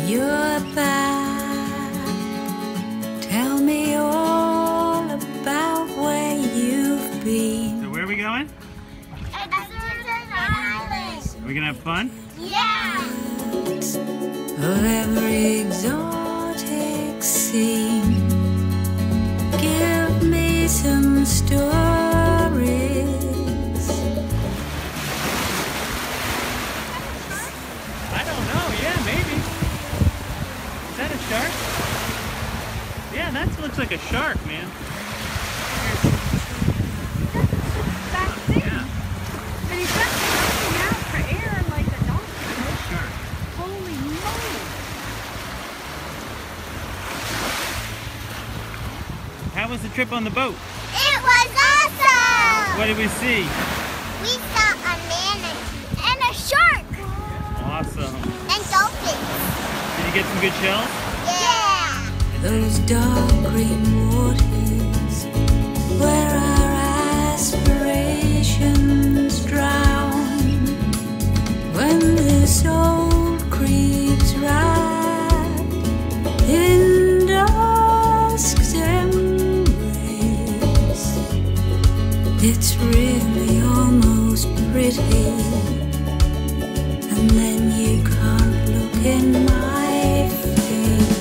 you're back. Tell me all about where you've been. So where are we going? Deserted Island. Are we gonna have fun? Yeah. Of every exotic scene, give me some stories. I don't know. Yeah, maybe. Is that a shark? Yeah, that looks like a shark, man. That's big. Yeah. And he's just reaching out for air like a donkey. Shark. Holy moly. How was the trip on the boat? It was awesome. What did we see? We saw a manatee and a shark Awesome. and dolphins. Did you get some good shells? Yeah. Those dark green waters where our aspirations drown. When this old creeps wrapped in dusk's embrace, it's really almost pretty. And then you can't look in my face.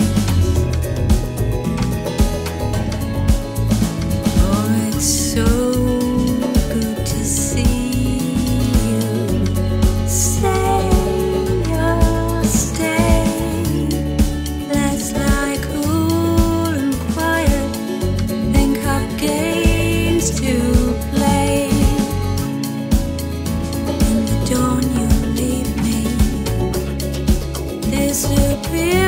Oh, it's so good to see you. Say you'll stay. Let's lie cool and quiet. Think up games to play. In the dawn you leave me. Disappear.